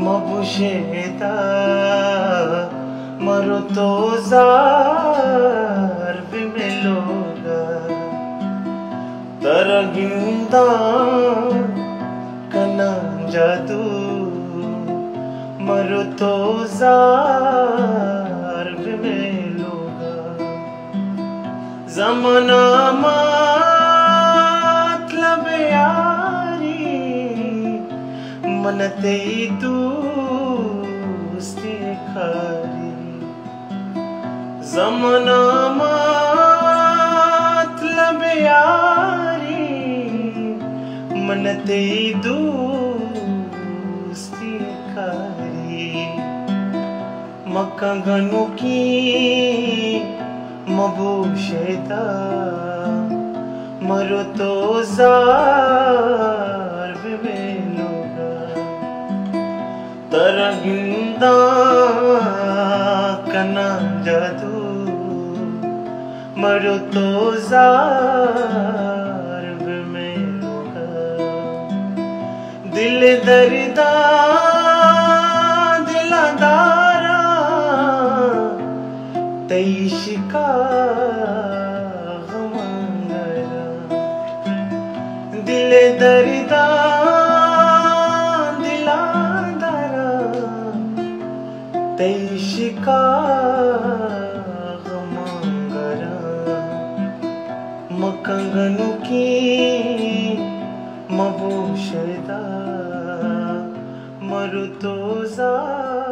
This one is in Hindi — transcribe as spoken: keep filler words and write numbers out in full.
mabusheita maruto zar bimeloga taraginda kanang jadu maruto zar bimeloga zamana matlab yaari मनते दोस्ती खारी ज़माना मतलब यारी मनते दोस्ती खारी मक्का गनु की मबूशेता मरो तो ज़ार बिमेलोगा तरगिंदा कना जादू मरो तो ज़ार बिमेलोगा दिल दर्दा दिलदारा तैशिका गमंगरा दिल दर्दा तैशिका गमंगरा मकंगनु की मबूशेदा मरुतो ज़ार